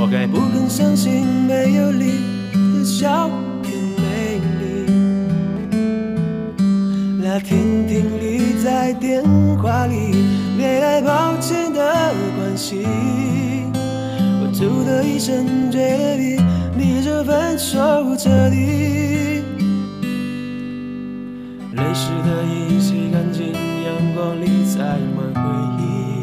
我该不肯相信没有你的笑更美丽。那天听你在电话里别来抱歉的关系，我吐的一身觉得比你这分手彻底。泪湿的衣洗干净，阳光里载满回忆，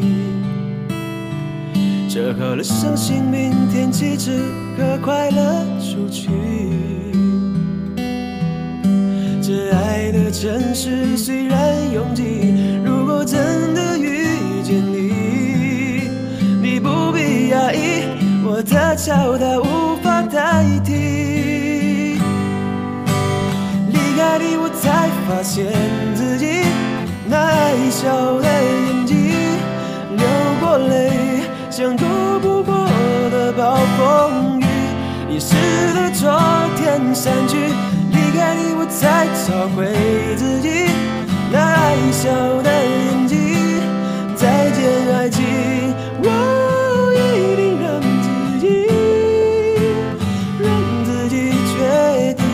折合了相信明天起只可快乐出去。这爱的城市虽然拥挤，如果真的遇见你，你不必压抑，我的敲打无法代替。离开你我才发现自己那爱笑的眼睛，流过泪像躲不过的暴风雨，遗失的昨天散去。离开你我才找回自己那爱笑的眼睛。再见爱情，我一定让自己决定。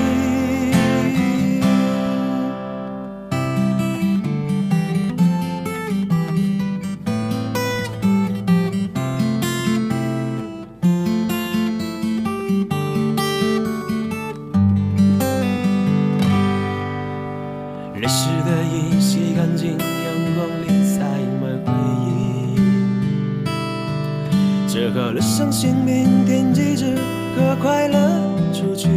泪湿的衣洗干净，阳光里载满回忆，折合了相信明天起只可快乐出去。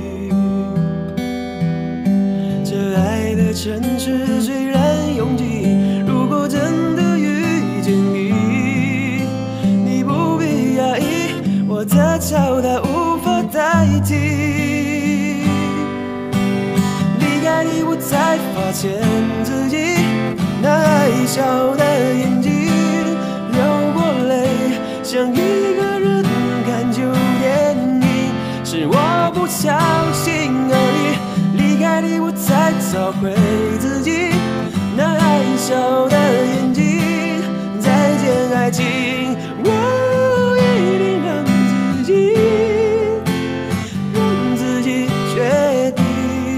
这爱的城市虽然拥挤，如果真的遇见你，你不必压抑，我的敲打无法代替。离开你我才发现自己那爱笑的眼睛，流过泪像一个人看旧电影，是我不小心而已。离开你我才找回自己那爱笑的眼睛。再见爱情，我一定让自己决定。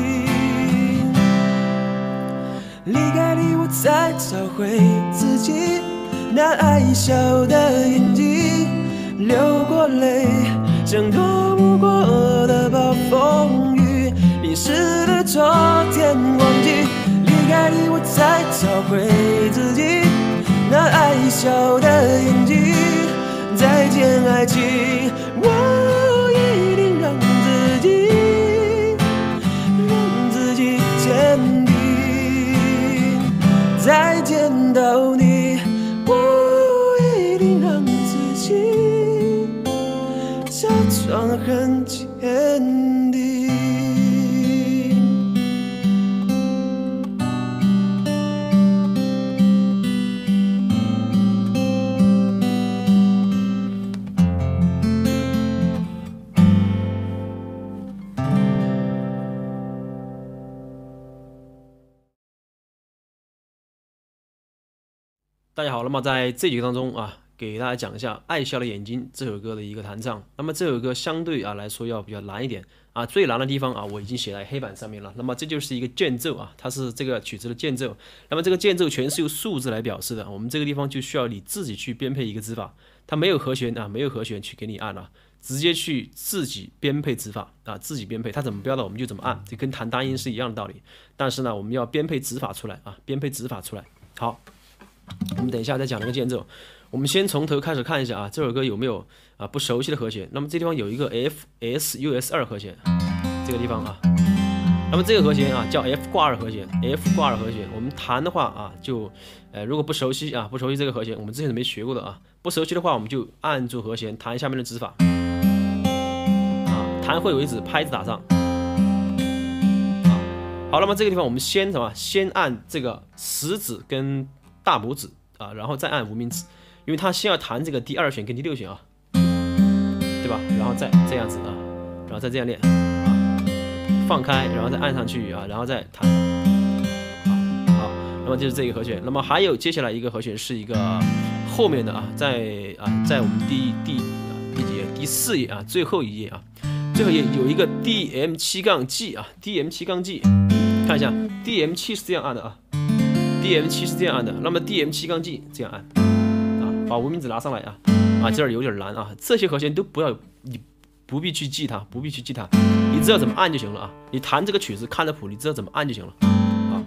离开你我才找回自己那爱笑的眼睛，流过泪像躲不过的暴风雨，淋湿的昨天忘记。离开你我才找回自己那爱笑的眼睛。再见爱情，我一定让自己坚定。再见到你，我一定让自己假装很坚定。 大家好，那么在这集当中啊，给大家讲一下《爱笑的眼睛》这首歌的一个弹唱。那么这首歌相对来说要比较难一点啊，最难的地方啊，我已经写在黑板上面了。那么这就是一个间奏啊，它是这个曲子的间奏。那么这个间奏全是由数字来表示的，我们这个地方就需要你自己去编配一个指法，它没有和弦啊，没有和弦去给你按了，直接去自己编配指法啊，自己编配，它怎么标的我们就怎么按，这跟弹单音是一样的道理。但是呢，我们要编配指法出来啊，编配指法出来。好。我们等一下再讲那个间奏，我们先从头开始看一下啊，这首歌有没有啊不熟悉的和弦？那么这地方有一个 F S U S 2和弦，这个地方啊，那么这个和弦啊叫 F 挂2和弦 ，F 挂2和弦。我们弹的话啊，就如果不熟悉这个和弦，我们之前是没学过的啊，不熟悉的话，我们就按住和弦弹下面的指法啊，弹会为止，拍子打上。好，那么这个地方我们先什么？先按这个食指跟大拇指啊，然后再按无名指，因为它先要弹这个第2弦跟第6弦啊，对吧？然后再这样子啊，然后再这样练啊，放开，然后再按上去啊，然后再弹啊。好，那么就是这个和弦。那么还有接下来一个和弦是一个后面的啊，在我们第几页？第4页啊，最后一页啊，最后一页有一个 DM7-G 啊 ，DM7-G， 看一下 DM7 是这样按的啊 ，DM7 是这样按的，那么 DM7-G 这样按啊，把无名指拿上来啊，这儿有点难啊，这些和弦都你不必去记它，不必去记它，你知道怎么按就行了啊，你弹这个曲子看着谱，你知道怎么按就行了啊。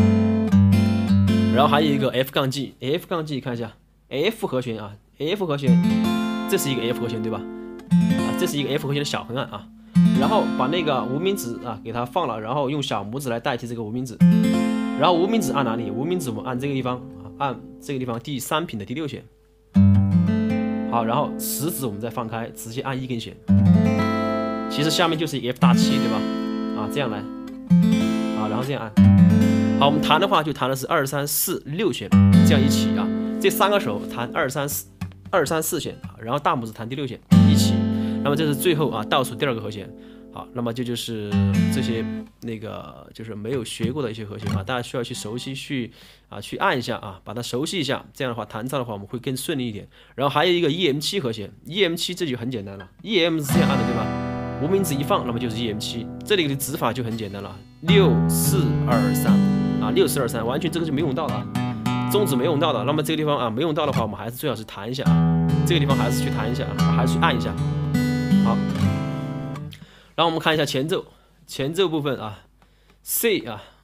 然后还有一个 F-G 看一下 F 和弦啊 ，F 和弦，这是一个 F 和弦对吧？这是一个 F 和弦的小横按啊。然后把那个无名指啊给它放了，然后用小拇指来代替这个无名指。然后无名指按哪里？无名指我们按这个地方啊，按这个地方第3品的第6弦。好，然后食指我们再放开，直接按1根弦。其实下面就是一个 F7对吧？这样来然后这样按。好，我们弹的话就弹的是2、3、4、6弦，这样一起啊。这3个手弹2、3、4弦，然后大拇指弹第6弦一起。那么这是最后倒数第2个和弦。好，那么就是这些就是没有学过的一些和弦大家需要去熟悉，去按一下把它熟悉一下。这样的话弹唱的话我们会更顺利一点。然后还有一个 EM7 和弦 ，EM7 这就很简单了 ，EM 是这样按的对吧？无名指一放，那么就是 EM7。这里的指法就很简单了，6、4、2、3 6、4、2、3，完全这个就没用到的中指没用到的。那么这个地方没用到的话，我们还是最好是弹一下这个地方还是去弹一下还是去按一下。好，然后我们看一下前奏部分C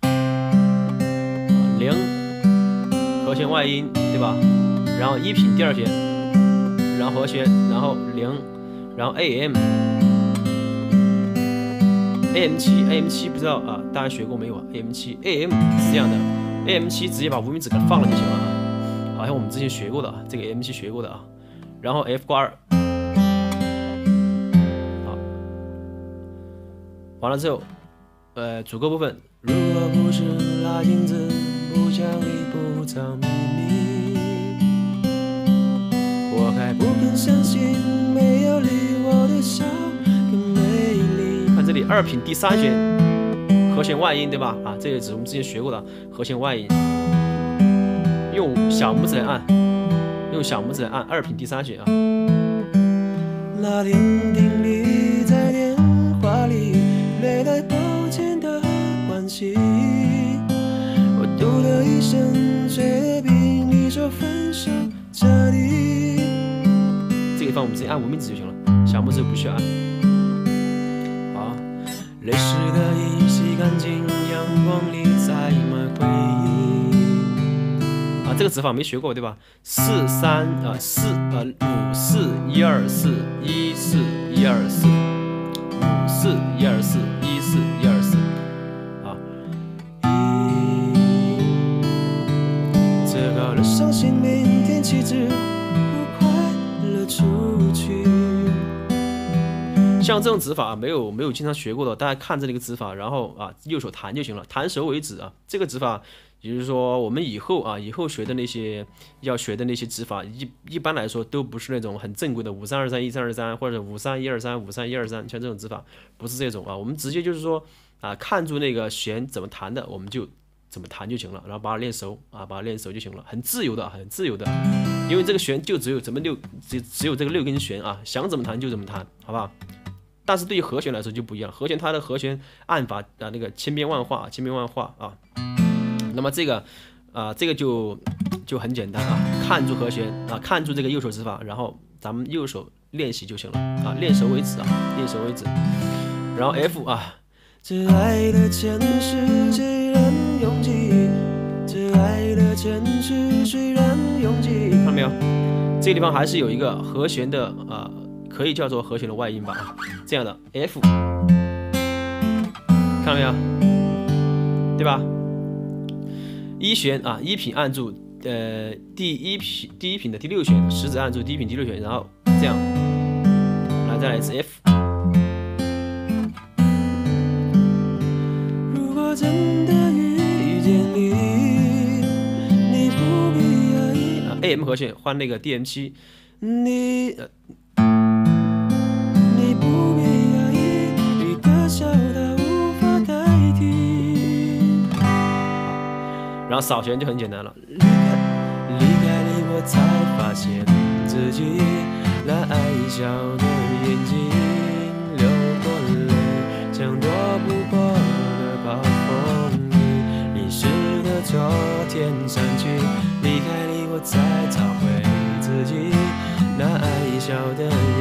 0和弦外音对吧？然后1品第2弦，然后和弦，然后0，然后 AM7 不知道大家学过没有AM 是这样的 ，AM7 直接把无名指给它放了就行了好像我们之前学过的这个 AM7 学过的然后 F 挂2，好，完了之后，主歌部分。 如果不是那镜子不讲理不藏秘密，我还不肯相信没有你我的笑更美丽。 看这里2品第3弦和弦外音对吧？这也是我们之前学过的和弦外音，用小拇指来按2品第3弦那天听你在电话里略带抱歉的关系，我嘟了一声，嘴边你说分手彻底。 这个地方我们直接按无名指就行了，小拇指不需要按。好， 泪湿的衣洗干净，阳光里载满回忆。 这个指法没学过对吧？4、3、5、4、1、2、4、1、4、1、2、4、5、4、1、2、4、1、4、1、2、4。 这个人伤心，明天起只不快乐出去。 像这种指法没有经常学过的，大家看着那个指法，然后右手弹就行了，弹熟为止这个指法，也就是说我们以后学的那些要学的那些指法，一般来说都不是那种很正规的53231323或者53123533123，像这种指法不是这种我们直接就是说看住那个弦怎么弹的，我们就怎么弹就行了，然后把它练熟把它练熟就行了，很自由的，因为这个弦就只有这个6根弦想怎么弹就怎么弹，好不好？但是对于和弦来说就不一样，和弦它的和弦按法那个千变万化那么这个就很简单看住和弦看住这个右手指法，然后咱们右手练习就行了练熟为止练熟为止。然后 F 这爱的城市虽然拥挤，这爱的城市虽然拥挤， 看到没有？这个地方还是有一个和弦的可以叫做和弦的外音吧这样的 F， 看到没有？对吧？1弦1品按住第一品的第6弦，食指按住第1品第6弦，然后这样再来一次 F。 如果真的遇见你，你不必压抑 AM 和弦换那个 DM7， 你不必压抑，你的笑它无法代替。 然后扫弦就很简单了， 离开你，我才发现自己那爱笑的眼睛流过泪，像躲不过的暴风雨。遗失的昨天散去，离开你我才找回自己。那爱笑的